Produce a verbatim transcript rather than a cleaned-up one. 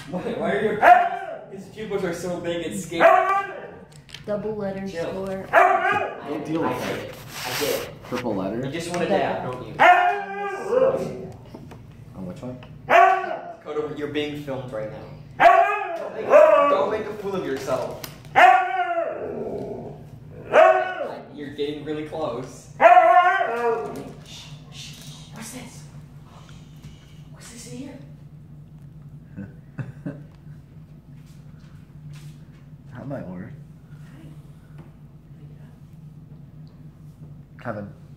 Why, why are your pupils, his pupils are so big and scary? Double letter Chill. score. Don't deal I with get it. it. I get it. Purple letter? You just want to dab, don't you? On which one? Dakota, you're being filmed right now. Don't make, don't make a fool of yourself. You're getting really close. Shh, shh. What's this? What's this in here? That might work. Kevin.